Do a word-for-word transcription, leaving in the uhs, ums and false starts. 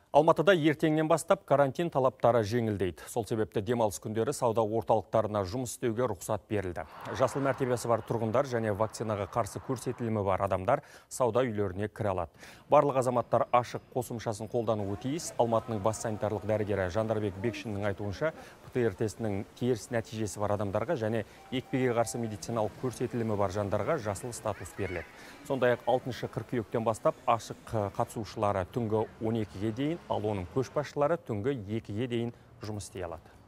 Алматыда ертеңнен бастап карантин талаптары жеңілдейді. Сол себепті демалыс күндері сауда орталықтарына жұмыс істеуге рұқсат берілді. Жасыл мәртебесі бар тұрғындар және вакцинаға қарсы көрсетілімі бар адамдар сауда үйлеріне кіре алады. Барлық азаматтар ашық қосымшасын қолдануы тиіс. Алматының бас санитарлық дәрігері Жандарбек Бекшиннің айтуынша, ПТР тестінің теріс нәтижесі бар адамдарға және екпеге қарсы медициналық көрсетілімі бар жандарға жасыл статус беріледі. Сондай-ақ алтыншы қыркүйектен бастап ашық қатысушылары түнгі он екіге дейін, ал оның көшбасшылары түнгі екіге дейін жұмыс істей алады.